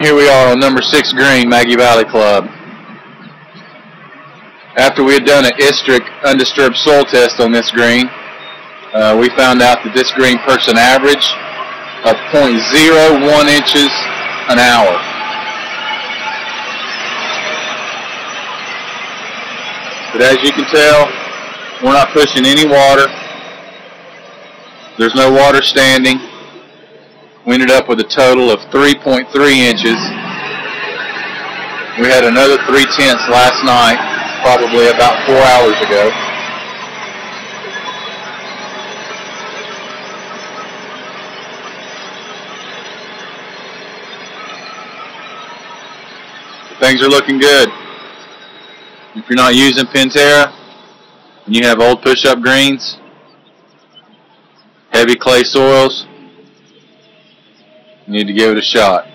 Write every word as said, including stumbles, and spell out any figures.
Here we are on number six green, Maggie Valley Club. After we had done an ISTRIC undisturbed soil test on this green, uh, we found out that this green perks an average of zero point zero one inches an hour. But as you can tell, we're not pushing any water. There's no water standing. We ended up with a total of three point three inches. We had another three tenths last night, probably about four hours ago. Things are looking good. If you're not using Pantera and you have old push-up greens, heavy clay soils, you need to give it a shot.